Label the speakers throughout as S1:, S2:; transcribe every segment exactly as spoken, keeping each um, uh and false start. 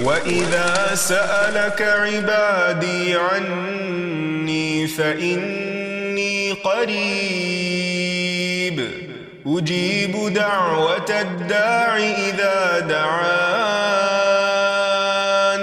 S1: وَإِذَا سَأَلَكَ عِبَادِي عَنِّي فَإِنِّي قَرِيبٌ أُجِيبُ دَعْوَةَ الدَّاعِ إِذَا دَعَانِ.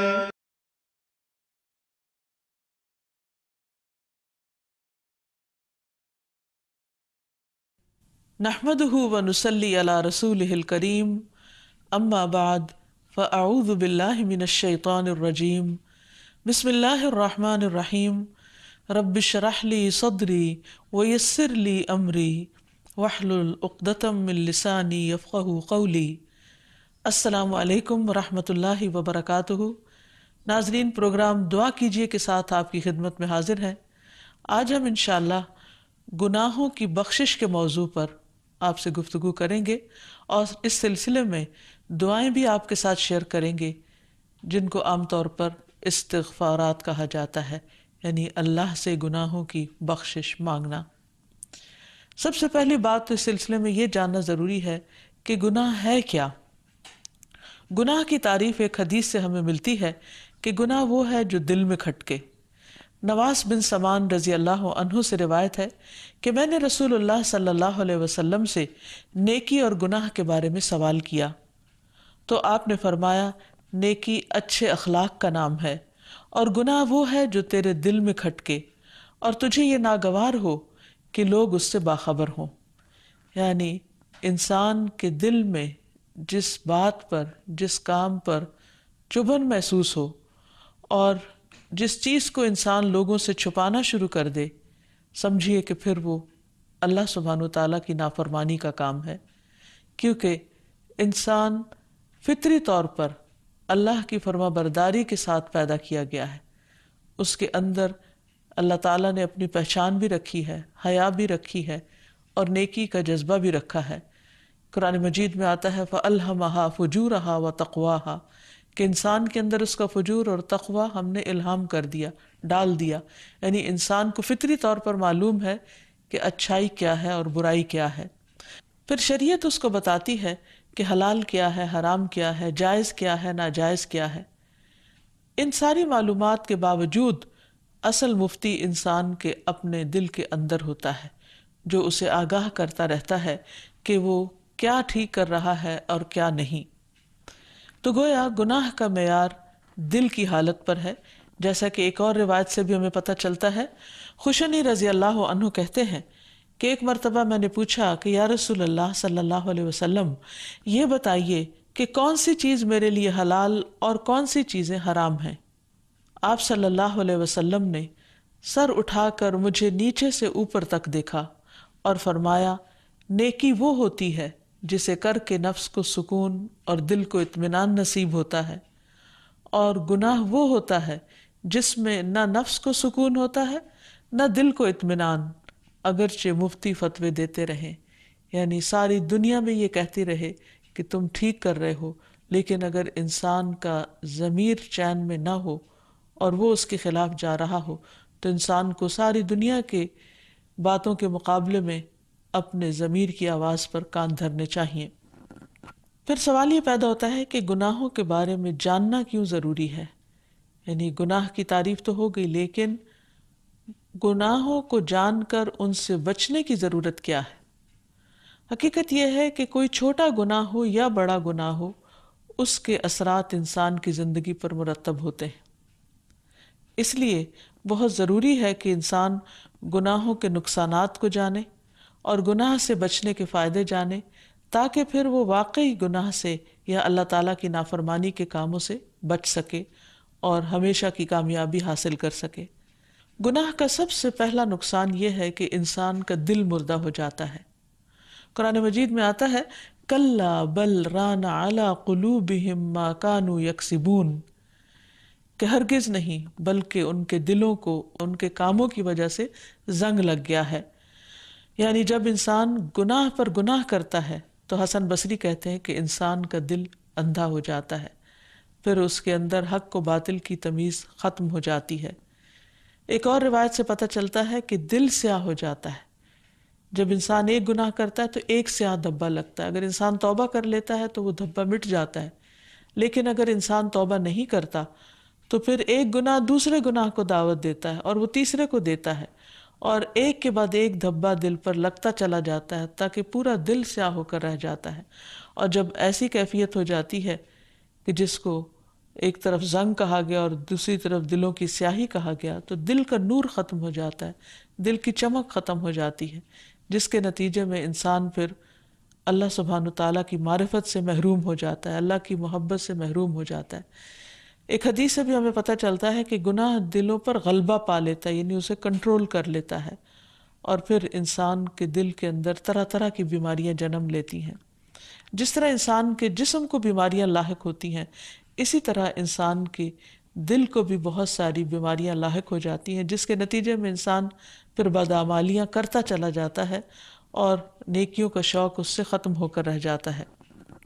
S2: نحمده ونصلي على رسوله الكريم اما بعد فاعوذ بالله من الشيطان الرجيم بسم الله الرحمن الرحيم رب اشرح لي صدري ويسر لي امري واحلل عقدة من لساني يفقهوا قولي. السلام علیکم ورحمۃ اللہ وبرکاتہ. ناظرین، پروگرام دعا کیجیے کے ساتھ آپ کی خدمت میں حاضر ہے. آج ہم انشاءاللہ گناہوں کی بخشش کے موضوع پر آپ سے گفتگو کریں گے اور اس سلسلے میں دعائیں بھی آپ کے ساتھ شیئر کریں گے جن کو عام طور پر استغفارات کہا جاتا ہے، یعنی اللہ سے گناہوں کی بخشش مانگنا. سب سے پہلی بات تو اس سلسلے میں یہ جاننا ضروری ہے کہ گناہ ہے کیا. گناہ کی تعریف ایک حدیث سے ہمیں ملتی ہے کہ گناہ وہ ہے جو دل میں کھٹکے. نواس بن سمان رضی اللہ عنہ سے روایت ہے کہ میں نے رسول اللہ صلی اللہ علیہ وسلم سے نیکی اور گناہ کے بارے میں سوال کیا تو آپ نے فرمایا، نیکی اچھے اخلاق کا نام ہے اور گناہ وہ ہے جو تیرے دل میں کھٹکے اور تجھے یہ ناگوار ہو کہ لوگ اس سے باخبر ہوں. یعنی انسان کے دل میں جس بات پر، جس کام پر چبھن محسوس ہو اور جس چیز کو انسان لوگوں سے چھپانا شروع کر دے، سمجھیے کہ پھر وہ اللہ سبحانہ وتعالیٰ کی نافرمانی کا کام ہے. کیونکہ انسان فطری طور پر اللہ کی فرما برداری کے ساتھ پیدا کیا گیا ہے. اس کے اندر اللہ تعالیٰ نے اپنی پہچان بھی رکھی ہے، حیا بھی رکھی ہے اور نیکی کا جذبہ بھی رکھا ہے. قرآن مجید میں آتا ہے فَأَلْهَمَهَا فُجُورَهَا وَتَقْوَاهَا کہ انسان کے اندر اس کا فجور اور تقوی ہم نے الہام کر دیا، ڈال دیا. یعنی انسان کو فطری طور پر معلوم ہے کہ اچھائی کیا ہے اور برائی کیا ہے. پھر شریعت اس کو بتاتی ہے کہ حلال کیا ہے، حرام کیا ہے، جائز کیا ہے، ناجائز کیا ہے. ان ساری معلومات کے باوجود اصل مفتی انسان کے اپنے دل کے اندر ہوتا ہے، جو اسے آگاہ کرتا رہتا ہے کہ وہ کیا ٹھیک کر رہا ہے اور کیا نہیں. تو گویا گناہ کا معیار دل کی حالت پر ہے. جیسا کہ ایک اور روایت سے بھی ہمیں پتہ چلتا ہے، خوشنی رضی اللہ عنہ کہتے ہیں کہ ایک مرتبہ میں نے پوچھا کہ یا رسول اللہ صلی اللہ علیہ وسلم، یہ بتائیے کہ کون سی چیز میرے لیے حلال اور کون سی چیزیں حرام ہیں. آپ صلی اللہ علیہ وسلم نے سر اٹھا کر مجھے نیچے سے اوپر تک دیکھا اور فرمایا، نیکی وہ ہوتی ہے جسے کر کے نفس کو سکون اور دل کو اطمینان نصیب ہوتا ہے، اور گناہ وہ ہوتا ہے جس میں نہ نفس کو سکون ہوتا ہے نہ دل کو اطمینان، اگرچہ مفتی فتوے دیتے رہیں. یعنی ساری دنیا میں یہ کہتی رہے کہ تم ٹھیک کر رہے ہو، لیکن اگر انسان کا ضمیر چین میں نہ ہو اور وہ اس کے خلاف جا رہا ہو تو انسان کو ساری دنیا کے باتوں کے مقابلے میں اپنے ضمیر کی آواز پر کان دھرنے چاہیے. پھر سوال یہ پیدا ہوتا ہے کہ گناہوں کے بارے میں جاننا کیوں ضروری ہے. یعنی گناہ کی تعریف تو ہو گئی، لیکن گناہوں کو جان کر ان سے بچنے کی ضرورت کیا ہے. حقیقت یہ ہے کہ کوئی چھوٹا گناہ ہو یا بڑا گناہ ہو، اس کے اثرات انسان کی زندگی پر مرتب ہوتے ہیں. اس لیے بہت ضروری ہے کہ انسان گناہوں کے نقصانات کو جانے اور گناہ سے بچنے کے فائدے جانے، تاکہ پھر وہ واقعی گناہ سے یا اللہ تعالیٰ کی نافرمانی کے کاموں سے بچ سکے اور ہمیشہ کی کامیابی حاصل کر سکے. گناہ کا سب سے پہلا نقصان یہ ہے کہ انسان کا دل مردہ ہو جاتا ہے. قرآن مجید میں آتا ہے کَلَّا بَلْ رَانَ عَلَىٰ قُلُوبِهِمْ مَا كَانُوا يَكْسِبُونَ کہ ہرگز نہیں، بلکہ ان کے دلوں کو ان کے کاموں کی وجہ سے زنگ لگ گیا ہے. یعنی جب انسان گناہ پر گناہ کرتا ہے تو حسن بصری کہتے ہیں کہ انسان کا دل اندھا ہو جاتا ہے، پھر اس کے اندر حق و باطل کی تمیز ختم ہو جاتی ہے. ایک اور روایت سے پتہ چلتا ہے کہ دل سیاہ ہو جاتا ہے. جب انسان ایک گناہ کرتا ہے تو ایک سیاہ دھبا لگتا ہے، اگر انسان توبہ کر لیتا ہے تو وہ دھبا مٹ جاتا ہے، لیکن اگر انسان توبہ نہیں کرتا تو پھر ایک گناہ دوسرے گناہ کو دعوت دیتا ہے اور وہ تیسرے کو دیتا ہے، اور ایک کے بعد ایک دھبا دل پر لگتا چلا جاتا ہے تاکہ پورا دل سیاہ ہو کر رہ جاتا ہے۔ اور جب ایسی کیفیت ہو جاتی ہے کہ جس کو ایک طرف زنگ کہا گیا اور دوسری طرف دلوں کی سیاہی کہا گیا، تو دل کا نور ختم ہو جاتا ہے، دل کی چمک ختم ہو جاتی ہے، جس کے نتیجے میں انسان پھر اللہ سبحانہ تعالیٰ کی معرفت سے محروم ہو جاتا ہے، اللہ کی محبت سے محروم ہو جاتا ہے۔ ایک حدیث سے بھی ہمیں پتہ چلتا ہے کہ گناہ دلوں پر غلبہ پا لیتا ہے، یعنی اسے کنٹرول کر لیتا ہے، اور پھر انسان کے دل کے اندر طرح طرح کی بیماریاں جنم لیتی ہیں۔ جس طرح انسان کے جسم کو بیماریاں لاحق ہوتی ہیں، اسی طرح انسان کے دل کو بھی بہت ساری بیماریاں لاحق ہو جاتی ہیں، جس کے نتیجے میں انسان پھر بدعمالیاں کرتا چلا جاتا ہے اور نیکیوں کا شوق اس سے ختم ہو کر رہ جاتا ہے۔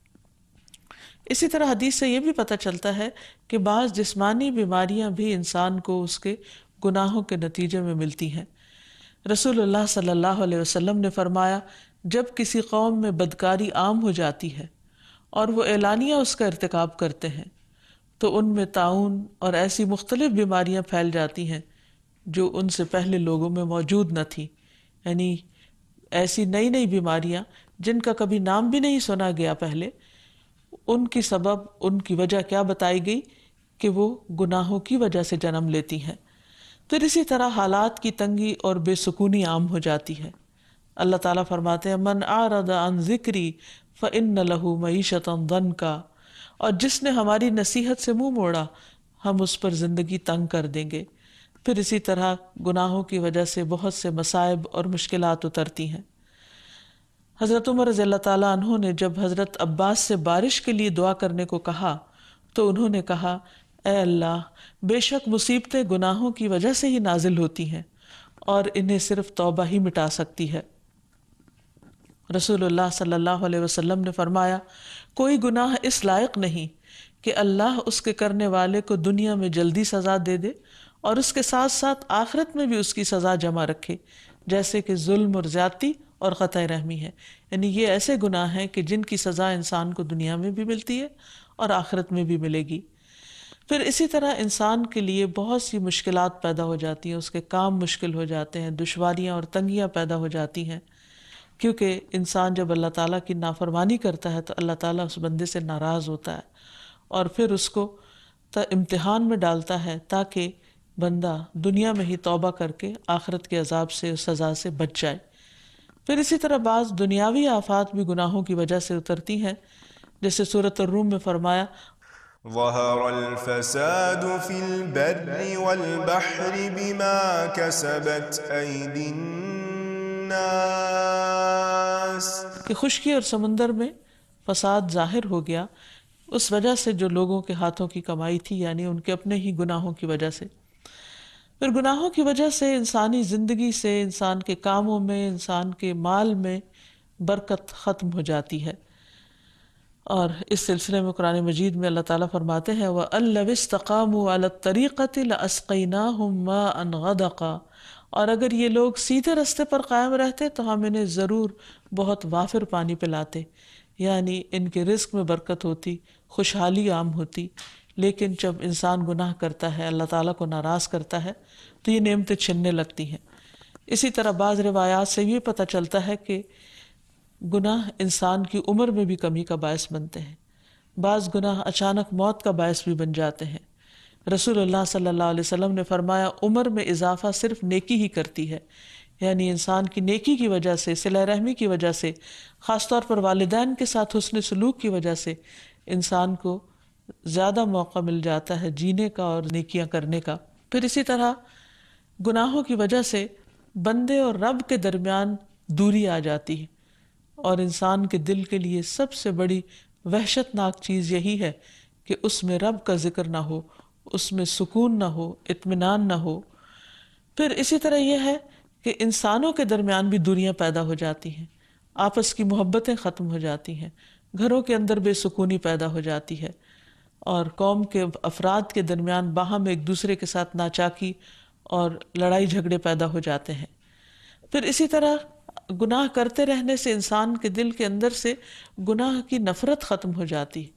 S2: اسی طرح حدیث سے یہ بھی پتہ چلتا ہے کہ بعض جسمانی بیماریاں بھی انسان کو اس کے گناہوں کے نتیجے میں ملتی ہیں۔ رسول اللہ صلی اللہ علیہ وسلم نے فرمایا، جب کسی قوم میں بدکاری عام ہو جاتی ہے اور وہ اعلانیہ اس کا ارتکاب کرتے ہیں تو ان میں طاعون اور ایسی مختلف بیماریاں پھیل جاتی ہیں جو ان سے پہلے لوگوں میں موجود نہ تھی، یعنی ایسی نئی نئی بیماریاں جن کا کبھی نام بھی نہیں سنا گیا پہلے، ان کی سبب ان کی وجہ کیا بتائی گئی کہ وہ گناہوں کی وجہ سے جنم لیتی ہیں۔ پھر اسی طرح حالات کی تنگی اور بے سکونی عام ہو جاتی ہے۔ اللہ تعالیٰ فرماتے ہیں، من اعرض عن ذکری فإن له معیشۃ ضنکا، اور جس نے ہماری نصیحت سے منہ موڑا ہم اس پر زندگی تنگ کر دیں گے۔ پھر اسی طرح گناہوں کی وجہ سے بہت سے مصائب اور مشکلات اترتی ہیں۔ حضرت عمر رضی اللہ تعالیٰ عنہ نے جب حضرت عباس سے بارش کے لیے دعا کرنے کو کہا تو انہوں نے کہا، اے اللہ، بے شک مصیبتیں گناہوں کی وجہ سے ہی نازل ہوتی ہیں اور انہیں صرف توبہ ہی مٹا سکتی ہے۔ رسول اللہ صلی اللہ علیہ وسلم نے فرمایا، کوئی گناہ اس لائق نہیں کہ اللہ اس کے کرنے والے کو دنیا میں جلدی سزا دے دے اور اس کے ساتھ ساتھ آخرت میں بھی اس کی سزا جمع رکھے، جیسے کہ ظلم اور زیادتی اور قطع رحمی ہے۔ یعنی یہ ایسے گناہ ہیں کہ جن کی سزا انسان کو دنیا میں بھی ملتی ہے اور آخرت میں بھی ملے گی۔ پھر اسی طرح انسان کے لیے بہت سی مشکلات پیدا ہو جاتی ہیں، اس کے کام مشکل ہو جاتے ہیں، دشواریاں اور تنگیاں پیدا ہو جاتی ہیں، کیونکہ انسان جب اللہ تعالیٰ کی نافرمانی کرتا ہے تو اللہ تعالیٰ اس بندے سے ناراض ہوتا ہے اور پھر اس کو امتحان میں ڈالتا ہے تاکہ بندہ دنیا میں ہی توبہ کر کے آخرت کے عذاب سے، سزا سے بچ جائے۔ پھر اسی طرح بعض دنیاوی آفات بھی گناہوں کی وجہ سے اترتی ہیں، جیسے سورۃ الروم میں فرمایا،
S1: ظہر الفساد فی البر والبحر بما کسبت ایدی الناس،
S2: کہ خشکی اور سمندر میں فساد ظاہر ہو گیا اس وجہ سے جو لوگوں کے ہاتھوں کی کمائی تھی، یعنی ان کے اپنے ہی گناہوں کی وجہ سے۔ پھر گناہوں کی وجہ سے انسانی زندگی سے، انسان کے کاموں میں، انسان کے مال میں برکت ختم ہو جاتی ہے۔ اور اس سلسلے میں قرآن مجید میں اللہ تعالیٰ فرماتے ہیں، وَأَن لَوِ اسْتَقَامُوا عَلَى الطَّرِيقَةِ لَأَسْقَيْنَاهُم مَّاءً غَدَقًا، اور اگر یہ لوگ سیدھے رستے پر قائم رہتے تو ہم انہیں ضرور بہت وافر پانی پلاتے، یعنی ان کے رزق میں برکت ہوتی، خوشحالی عام ہوتی۔ لیکن جب انسان گناہ کرتا ہے، اللہ تعالیٰ کو ناراض کرتا ہے تو یہ نعمتیں چھننے لگتی ہیں۔ اسی طرح بعض روایات سے یہ پتہ چلتا ہے کہ گناہ انسان کی عمر میں بھی کمی کا باعث بنتے ہیں، بعض گناہ اچانک موت کا باعث بھی بن جاتے ہیں۔ رسول اللہ صلی اللہ علیہ وسلم نے فرمایا، عمر میں اضافہ صرف نیکی ہی کرتی ہے، یعنی انسان کی نیکی کی وجہ سے، صلہ رحمی کی وجہ سے، خاص طور پر والدین کے ساتھ حسن سلوک کی وجہ سے انسان کو زیادہ موقع مل جاتا ہے جینے کا اور نیکیاں کرنے کا۔ پھر اسی طرح گناہوں کی وجہ سے بندے اور رب کے درمیان دوری آ جاتی ہے، اور انسان کے دل کے لیے سب سے بڑی وحشت ناک چیز یہی ہے کہ اس میں رب کا ذکر نہ ہو، اس میں سکون نہ ہو، اطمینان نہ ہو۔ پھر اسی طرح یہ ہے کہ انسانوں کے درمیان بھی دوریاں پیدا ہو جاتی ہیں، آپس کی محبتیں ختم ہو جاتی ہیں، گھروں کے اندر بے سکونی پیدا ہو جاتی ہے، اور قوم کے افراد کے درمیان باہم ایک دوسرے کے ساتھ ناچاکی اور لڑائی جھگڑے پیدا ہو جاتے ہیں۔ پھر اسی طرح گناہ کرتے رہنے سے انسان کے دل کے اندر سے گناہ کی نفرت ختم ہو جاتی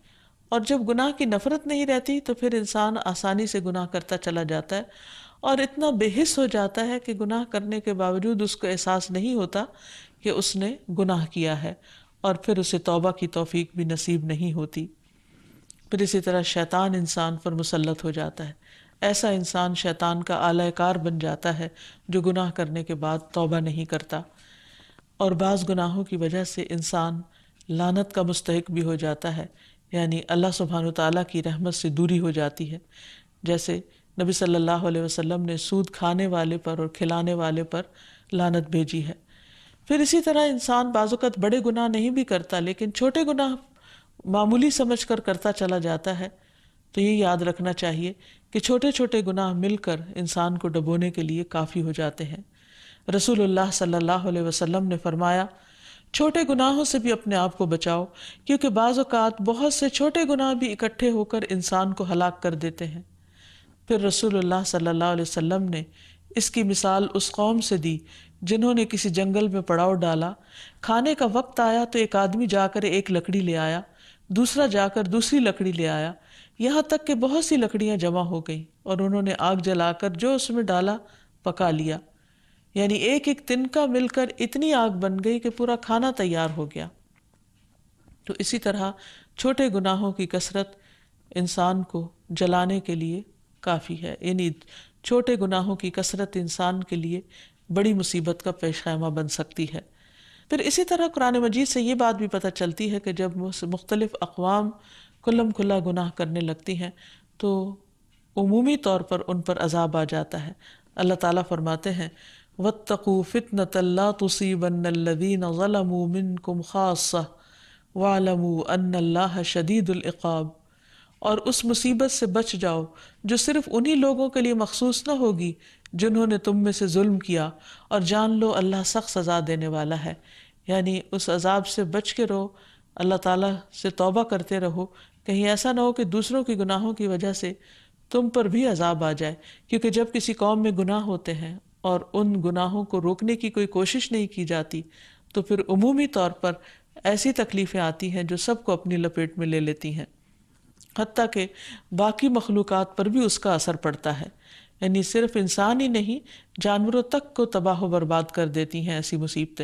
S2: اور جب گناہ کی نفرت نہیں رہتی تو پھر انسان آسانی سے گناہ کرتا چلا جاتا ہے اور اتنا بے حس ہو جاتا ہے کہ گناہ کرنے کے باوجود اس کو احساس نہیں ہوتا کہ اس نے گناہ کیا ہے، اور پھر اسے توبہ کی توفیق بھی نصیب نہیں ہوتی۔ پھر اسی طرح شیطان انسان پر مسلط ہو جاتا ہے، ایسا انسان شیطان کا آلہ کار بن جاتا ہے جو گناہ کرنے کے بعد توبہ نہیں کرتا، اور بعض گناہوں کی وجہ سے انسان لعنت کا مستحق بھی ہو جاتا ہے، یعنی اللہ سبحانہ وتعالیٰ کی رحمت سے دوری ہو جاتی ہے، جیسے نبی صلی اللہ علیہ وسلم نے سود کھانے والے پر اور کھلانے والے پر لعنت بھیجی ہے۔ پھر اسی طرح انسان بعض اوقات بڑے گناہ نہیں بھی کرتا لیکن چھوٹے گناہ معمولی سمجھ کر کرتا چلا جاتا ہے، تو یہ یاد رکھنا چاہیے کہ چھوٹے چھوٹے گناہ مل کر انسان کو ڈبونے کے لیے کافی ہو جاتے ہیں۔ رسول اللہ صلی اللہ علیہ وسلم نے فرمایا، چھوٹے گناہوں سے بھی اپنے آپ کو بچاؤ، کیونکہ بعض اوقات بہت سے چھوٹے گناہ بھی اکٹھے ہو کر انسان کو ہلاک کر دیتے ہیں۔ پھر رسول اللہ صلی اللہ علیہ وسلم نے اس کی مثال اس قوم سے دی جنہوں نے کسی جنگل میں پڑاؤ ڈالا، کھانے کا وقت آیا تو ایک آدمی جا کر ایک لکڑی لے آیا، دوسرا جا کر دوسری لکڑی لے آیا، یہاں تک کہ بہت سی لکڑیاں جمع ہو گئیں اور انہوں نے آگ جلا کر جو اس میں ڈالا پکا لیا، یعنی ایک ایک تنکا مل کر اتنی آگ بن گئی کہ پورا کھانا تیار ہو گیا۔ تو اسی طرح چھوٹے گناہوں کی کثرت انسان کو جلانے کے لیے کافی ہے، یعنی چھوٹے گناہوں کی کثرت انسان کے لیے بڑی مصیبت کا پیش خیمہ بن سکتی ہے۔ پھر اسی طرح قرآن مجید سے یہ بات بھی پتہ چلتی ہے کہ جب مختلف اقوام کھلم کھلا گناہ کرنے لگتی ہیں تو عمومی طور پر ان پر عذاب آ جاتا ہے۔ اللہ تعالیٰ فرماتے ہیں وَاتَّقُوا فِتْنَةً لَا تُصِيبَنَّ الَّذِينَ ظَلَمُوا مِنْكُمْ خَاصَّةً وَاعْلَمُوا أَنَّ اللَّهَ شَدِيدُ الْعِقَابِ، اور اس مصیبت سے بچ جاؤ جو صرف انہی لوگوں کے لیے مخصوص نہ ہوگی جنہوں نے تم میں سے ظلم کیا، اور جان لو اللہ سخت سزا دینے والا ہے۔ یعنی اس عذاب سے بچ کے رہو، اللہ تعالیٰ سے توبہ کرتے رہو، کہیں ایسا نہ ہو کہ دوسروں کے گناہوں کی وجہ سے تم پر بھی عذاب آ جائے، کیونکہ جب کسی قوم میں گناہ ہوتے ہیں اور ان گناہوں کو روکنے کی کوئی کوشش نہیں کی جاتی تو پھر عمومی طور پر ایسی تکلیفیں آتی ہیں جو سب کو اپنی لپیٹ میں لے لیتی ہیں، حتیٰ کہ باقی مخلوقات پر بھی اس کا اثر پڑتا ہے، یعنی صرف انسان ہی نہیں جانوروں تک کو تباہ و برباد کر دیتی ہیں ایسی مصیبتیں۔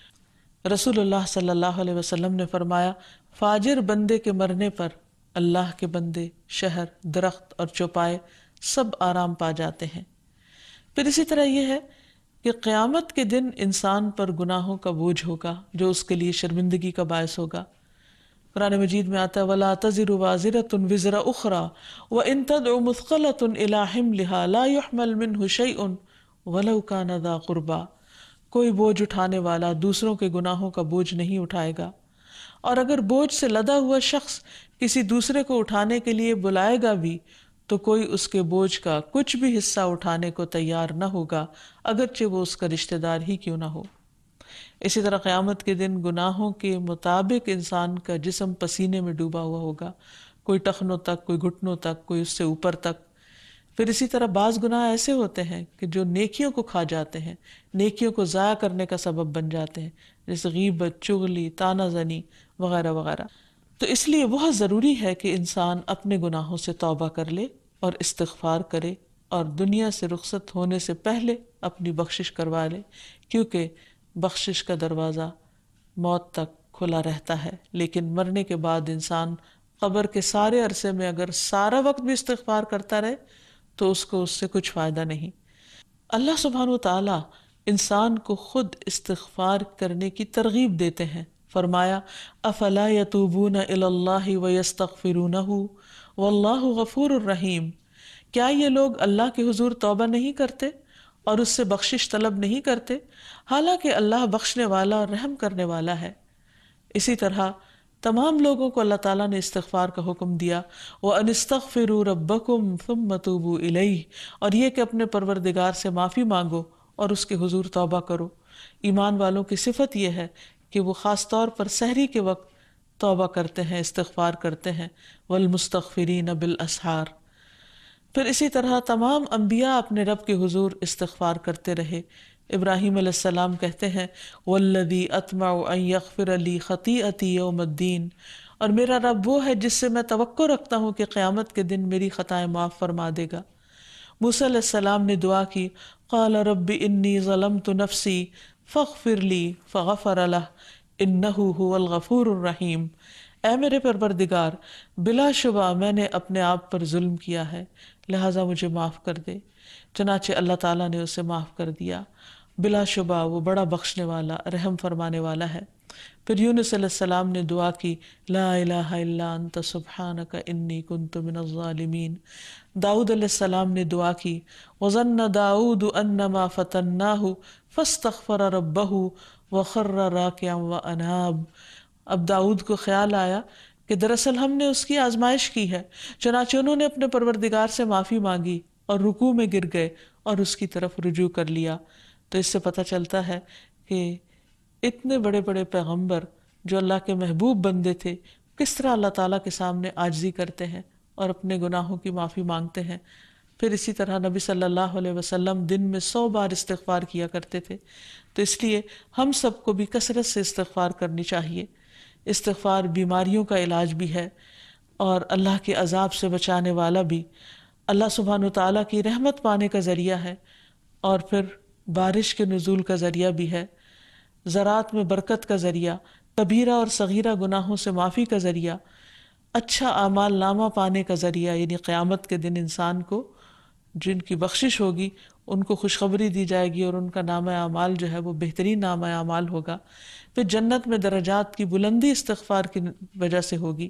S2: رسول اللہ صلی اللہ علیہ وسلم نے فرمایا، فاجر بندے کے مرنے پر اللہ کے بندے، شہر، درخت اور چوپائے سب آرام پا جاتے ہیں۔ پھر اسی طرح یہ ہے کہ قیامت کے دن انسان پر گناہوں کا بوجھ ہوگا جو اس کے لیے شرمندگی کا باعث ہوگا۔ قرآن مجید میں آتا ہے وَلَا تَزِرُ وَازِرَةٌ وِزْرَ أُخْرَى وَإِن تَدْعُ مُثْقَلَةٌ إِلَىٰ حِمْلِهَا لَا يُحْمَلْ مِنْهُ شَيْءٌ وَلَوْ كَانَ ذَا قُرْبَىٰ، کوئی بوجھ اٹھانے والا دوسروں کے گناہوں کا بوجھ نہیں اٹھائے گا، اور اگر بوجھ سے لدا ہوا شخص کسی دوسرے کو اٹھانے کے لیے بلائے گا بھی تو کوئی اس کے بوجھ کا کچھ بھی حصہ اٹھانے کو تیار نہ ہوگا، اگرچہ وہ اس کا رشتہ دار ہی کیوں نہ ہو۔ اسی طرح قیامت کے دن گناہوں کے مطابق انسان کا جسم پسینے میں ڈوبا ہوا ہوگا، کوئی ٹخنوں تک، کوئی گھٹنوں تک، کوئی اس سے اوپر تک۔ پھر اسی طرح بعض گناہ ایسے ہوتے ہیں کہ جو نیکیوں کو کھا جاتے ہیں، نیکیوں کو ضائع کرنے کا سبب بن جاتے ہیں، جیسے غیبت، چغلی، طعنہ زنی وغیرہ وغیرہ۔ تو اس لیے بہت ضروری ہے کہ انسان اپنے گناہوں سے توبہ کر لے اور استغفار کرے، اور دنیا سے رخصت ہونے سے پہلے اپنی بخشش کروا لے، کیونکہ بخشش کا دروازہ موت تک کھلا رہتا ہے، لیکن مرنے کے بعد انسان قبر کے سارے عرصے میں اگر سارا وقت بھی استغفار کرتا رہے تو اس کو اس سے کچھ فائدہ نہیں۔ اللہ سبحانہ و تعالیٰ انسان کو خود استغفار کرنے کی ترغیب دیتے ہیں، فرمایا افلا یتوبون الی اللہ ویستغفرونہ واللہ غفور الرحیم، کیا یہ لوگ اللہ کے حضور توبہ نہیں کرتے اور اس سے بخشش طلب نہیں کرتے، حالانکہ اللہ بخشنے والا اور رحم کرنے والا ہے۔ اسی طرح تمام لوگوں کو اللہ تعالیٰ نے استغفار کا حکم دیا، وَأَنِ اسْتَغْفِرُوا رَبَّكُمْ ثُمَّ تُوبُوا إِلَيْهِ، اور یہ کہ اپنے پروردگار سے معافی مانگو اور اس کے حضور توبہ کرو۔ ایمان والوں کی صفت یہ ہے کہ وہ خاص طور پر سحری کے وقت توبہ کرتے ہیں، استغفار کرتے ہیں، وَالْمُسْتَغْفِرِينَ بِالْأَسْحَارِ۔ پھر اسی طرح تمام انبیاء اپنے رب کے حضور استغفار کرتے رہے۔ ابراہیم علیہ السلام کہتے ہیں وَالَّذِي أَطْمَعُ أَن يَغْفِرَ لِي خَطِيئَتِي يَوْمَ الدِّينِ، اور میرا رب وہ ہے جس سے میں توقع رکھتا ہوں کہ قیامت کے دن میری خطائیں معاف فرما دے گا۔ موسیٰ علیہ السلام نے دعا کی، قال رب انی ظلمت نفسی فاغفر لی فغفر لہ انہ هو الغفور الرحیم۔ اے میرے پروردگار، بلا شبہ میں نے اپنے آپ پر ظلم کیا ہے، لہٰذا مجھے معاف کر دے۔ چنانچہ اللہ تعالیٰ نے اسے معاف کر دیا، بلا شبہ وہ بڑا بخشنے والا رحم فرمانے والا ہے۔ پھر یونس علیہ السلام نے دعا کی، لا الہ الا انت سبحانک انی کنت من الظالمین۔ داؤد علیہ السلام نے دعا کی، وظن داؤد انما فتناہ فاستغفر ربہ وخر راکعا واناب۔ اب داؤد کو خیال آیا کہ دراصل ہم نے اس کی آزمائش کی ہے، چنانچہ انہوں نے اپنے پروردگار سے معافی مانگی اور رکوع میں گر گئے اور اس کی طرف رجوع کر لیا۔ تو اس سے پتہ چلتا ہے کہ اتنے بڑے بڑے پیغمبر جو اللہ کے محبوب بندے تھے، کس طرح اللہ تعالیٰ کے سامنے عاجزی کرتے ہیں اور اپنے گناہوں کی معافی مانگتے ہیں۔ پھر اسی طرح نبی صلی اللہ علیہ وسلم دن میں سو بار استغفار کیا کرتے تھے۔ تو اس لیے ہم سب کو بھی کثرت سے استغفار کرنی چاہیے۔ استغفار بیماریوں کا علاج بھی ہے اور اللہ کے عذاب سے بچانے والا بھی، اللہ سبحانہ وتعالیٰ کی رحمت پانے کا ذریعہ ہے، اور پھر بارش کے نزول کا ذریعہ بھی ہے، زراعت میں برکت کا ذریعہ، کبیرہ اور صغیرہ گناہوں سے معافی کا ذریعہ، اچھا اعمال نامہ پانے کا ذریعہ، یعنی قیامت کے دن انسان کو جن کی بخشش ہوگی ان کو خوشخبری دی جائے گی اور ان کا نامہ اعمال جو ہے وہ بہترین نامہ اعمال ہوگا۔ پھر جنت میں درجات کی بلندی استغفار کی وجہ سے ہوگی۔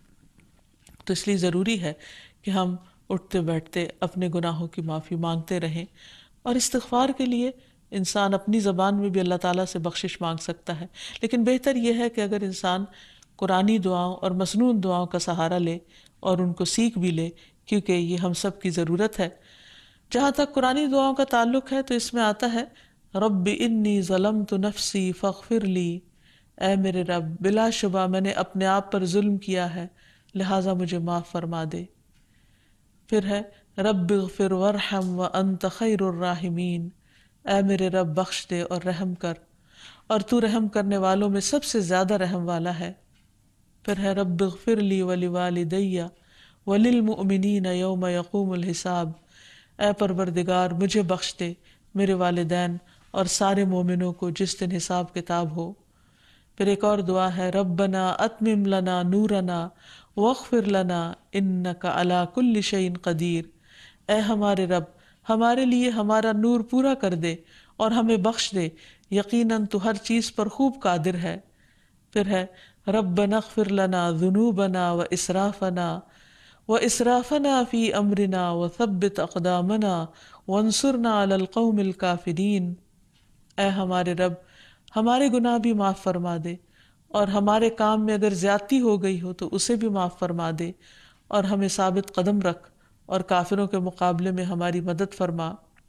S2: تو اس لیے ضروری ہے کہ ہم اٹھتے بیٹھتے اپنے گناہوں کی معافی مانگتے رہیں، اور استغفار کے لیے انسان اپنی زبان میں بھی اللہ تعالیٰ سے بخشش مانگ سکتا ہے، لیکن بہتر یہ ہے کہ اگر انسان قرآنی دعاؤں اور مسنون دعاؤں کا سہارا لے اور ان کو سیکھ بھی لے، کیونکہ یہ ہم سب کی ضرورت ہے۔ جہاں تک قرآنی دعاؤں کا تعلق ہے تو اس میں آتا ہے، رب انی ظلمت نفسی فاغفر لی، اے میرے رب بلا شبہ میں نے اپنے آپ پر ظلم کیا ہے، لہٰذا مجھے معاف فرما دے۔ پھر ہے رب اغفر وارحم وانت خیر الراحمین، اے میرے رب بخش دے اور رحم کر، اور تو رحم کرنے والوں میں سب سے زیادہ رحم والا ہے۔ پھر ہے رب اغفر لی ولوالدی وللمؤمنین یوم یقوم الحساب، اے پروردگار مجھے بخش دے، میرے والدین اور سارے مومنوں کو جس دن حساب کتاب ہو۔ پھر ایک اور دعا ہے، ربنا اتمم لنا نورنا واغفر لنا انک علی کل شیء قدیر، اے ہمارے رب ہمارے لیے ہمارا نور پورا کر دے اور ہمیں بخش دے، یقیناً تو ہر چیز پر خوب قادر ہے۔ پھر ہے ربنا اغفر لنا ذنوبنا واسرافنا واسرافنا فی امرنا وثبت اقدامنا وانصرنا علی القوم الکافرین، اے ہمارے رب ہمارے گناہ بھی معاف فرما دے، اور ہمارے کام میں اگر زیادتی ہو گئی ہو تو اسے بھی معاف فرما دے، اور ہمیں ثابت قدم رکھ اور کافروں کے مقابلے میں ہماری مدد فرما۔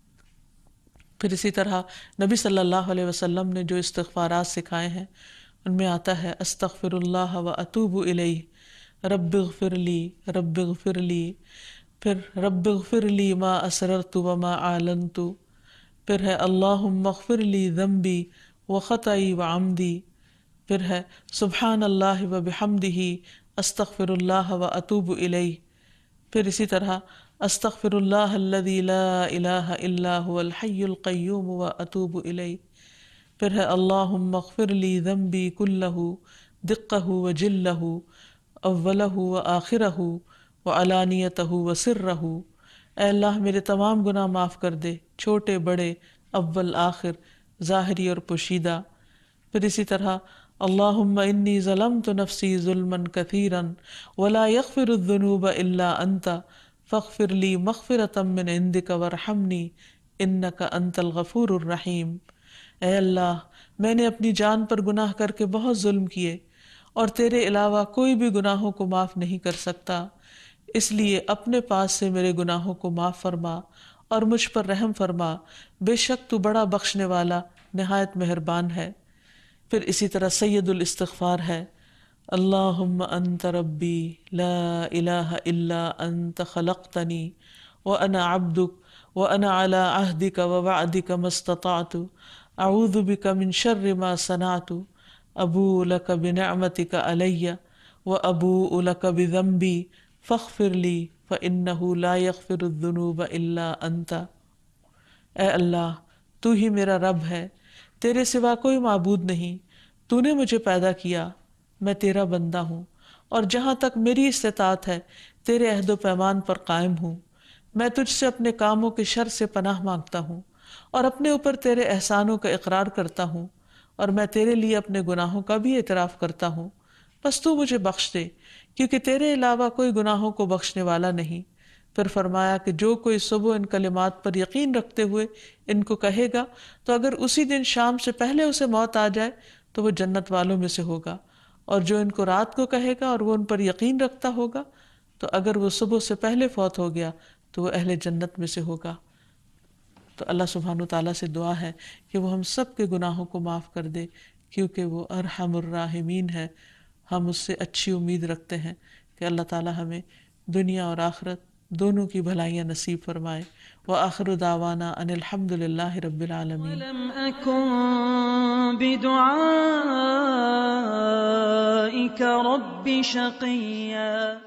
S2: پھر اسی طرح نبی صلی اللہ علیہ وسلم نے جو استغفارات سکھائے ہیں ان میں آتا ہے، استغفر اللہ و اتوب الیہ، رب اغفر لی رب اغفر لی، پھر رب اغفر لی ما اسررت وما اعلنت، پھر ہے اللہم اغفر لی ذنبی وخطئی وعمدی، پھر ہے سبحان اللہ وبحمدہ استغفر اللہ و اتوب الیہ، پھر اسی طرح استغفر اللہ الذی لا الہ الا هو الحی القیوم و اتوب الیہ، پھر ہے اللہم اغفر لی ذنبی کلہ دقہ وجلہ اولہ وآخرہ وعلانیتہ وسرہ، اے اللہ میرے تمام گناہ معاف کر دے، چھوٹے بڑے، اول آخر، ظاہری اور پوشیدہ۔ پھر اسی طرح اللہم انی ظلمت نفسی ظلما کثیرا ولا یغفر الذنوب الا انت فاغفر لی مغفرۃ من عندک وارحمنی انک انت الغفور الرحیم، اے اللہ میں نے اپنی جان پر گناہ کر کے بہت ظلم کیے، اور تیرے علاوہ کوئی بھی گناہوں کو معاف نہیں کر سکتا، اس لیے اپنے پاس سے میرے گناہوں کو معاف فرما اور مجھ پر رحم فرما، بے شک تو بڑا بخشنے والا نہایت مہربان ہے۔ پھر اسی طرح سید الاستغفار ہے، اللہم انت ربی لا الہ الا انت خلقتنی وانا عبدک وانا علی عہدک ووعدک ما استطعت اعوذ بک من شر ما صنعت ابوء لک بنعمتک علی وَأَبُوءُ لَكَ بِذَنبِي فَاغْفِرْ لِي فَإِنَّهُ لَا يَغْفِرُ الذُّنُوبَ إِلَّا أَنْتَ۔ اے اللہ تو ہی میرا رب ہے، تیرے سوا کوئی معبود نہیں، تو نے مجھے پیدا کیا، میں تیرا بندہ ہوں، اور جہاں تک میری استطاعت ہے تیرے عہد و پیمان پر قائم ہوں۔ میں تجھ سے اپنے کاموں کے شر سے پناہ مانگتا ہوں اور اپنے اوپر تیرے احسانوں کا اقرار کرتا ہوں، اور میں تیرے لیے اپنے گناہوں کا بھی اعتراف کرتا ہوں، بس تو مجھے بخش دے کیونکہ تیرے علاوہ کوئی گناہوں کو بخشنے والا نہیں۔ پھر فرمایا کہ جو کوئی صبح ان کلمات پر یقین رکھتے ہوئے ان کو کہے گا تو اگر اسی دن شام سے پہلے اسے موت آ جائے تو وہ جنت والوں میں سے ہوگا، اور جو ان کو رات کو کہے گا اور وہ ان پر یقین رکھتا ہوگا تو اگر وہ صبح سے پہلے فوت ہو گیا تو وہ اہل جنت میں سے ہوگا۔ تو اللہ سبحانہ و تعالیٰ سے دعا ہے کہ وہ ہم سب کے گناہوں کو معاف کر دے، کیونکہ وہ ارحم الراحمین ہے۔ ہم اس سے اچھی امید رکھتے ہیں کہ اللہ تعالیٰ ہمیں دنیا اور آخرت دونوں کی بھلائیاں نصیب فرمائے۔ وآخر دعوانا ان الحمد للہ رب العالمین۔
S3: ولم أكن بدعائك رب شقيا۔